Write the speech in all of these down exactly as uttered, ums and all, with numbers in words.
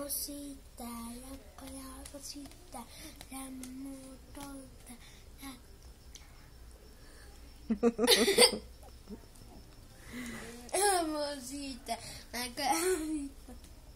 mamosita, la calabacita, la motosa, la... mamosita, la calabacita.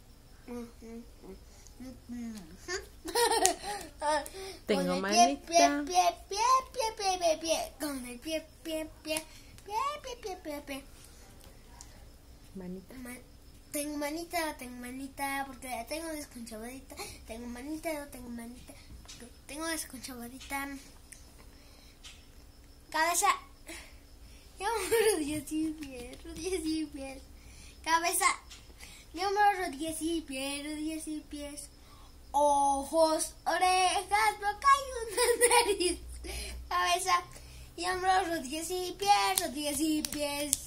Tengo con el manita. Pie, pie, pie, pie, pie, pie, pie, con el pie, pie, pie, pie, pie, pie, pie, pie. Manita. Ma tengo manita, tengo manita, porque la tengo desconchavadita. Tengo manita, no tengo manita, porque tengo desconchavadita. Cabeza. Yo me rodillas y pies, rodillas y pies. Cabeza. Yo me rodillas y pies, rodillas y pies. Ojos, orejas, boca y una nariz. Cabeza. Y hombros, rodillas y pies, rodillas y pies.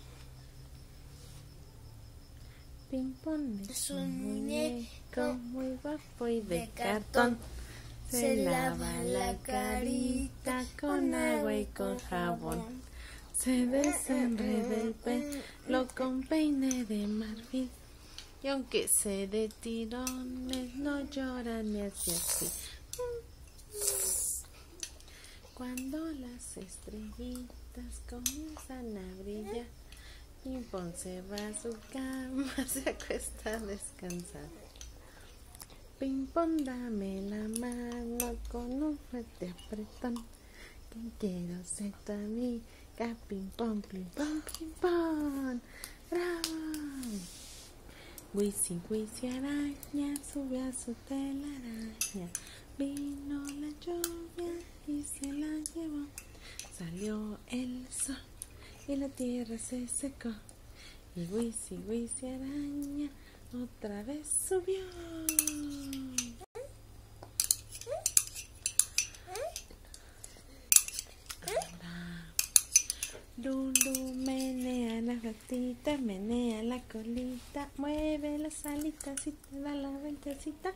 Ping pong Es un muñeco muy guapo y de, de cartón. cartón. Se lava la carita con agua y con jabón. Se desenreda el pelo con peine de marfil. Y aunque se dé tirones, no llora ni así así. Cuando las estrellitas comienzan a brillar, Ping Pong se va a su cama, se acuesta a descansar. Ping Pong, dame la mano con un fuerte apretón, que quiero ser tu amiga. Ping Pong, Ping Pong, Ping Pong. ¡Bravo! Wisi, wisi, araña subió a su telaraña. Vino la lluvia y se la llevó. Salió el sol y la tierra se secó. Y wisi, wisi, araña otra vez subió. Lulu menea la gatita, menea la colita, mueve las alitas y te da la vueltecita.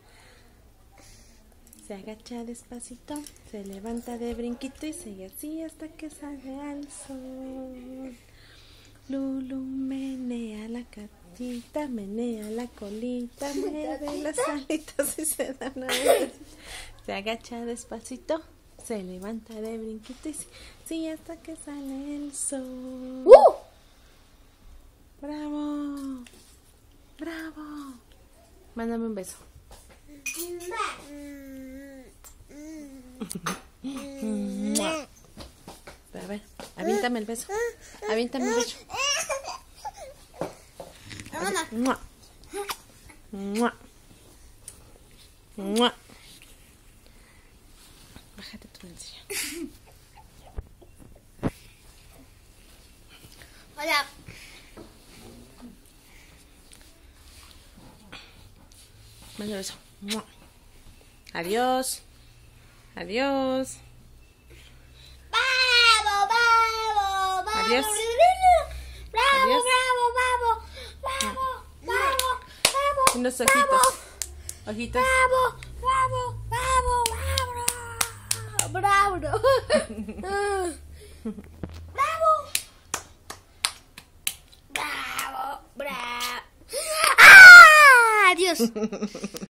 Se agacha despacito, se levanta de brinquito y sigue así hasta que sale al sol. Lulu menea la gatita, menea la colita, mueve las alitas y se da una vueltecita. Se agacha despacito, se levanta de brinquito y sigue hasta que sale el sol. ¡Uh! ¡Bravo! ¡Bravo! Mándame un beso. A ver, aviéntame el beso. Aviéntame el beso. ¡Mua! ¡Mua! ¡Mua! Bájate tu encilla. Hola. Manda beso. ¡Mua! Adiós. Adiós. Bravo, bravo, bravo. Adiós. Bravo, Adiós. bravo, bravo, bravo, bravo, bravo. Unos ojitos. Ojitos. Bravo, bravo, bravo, bravo. Bravo. Bravo. Bravo, bravo. ¡Ah! Adiós.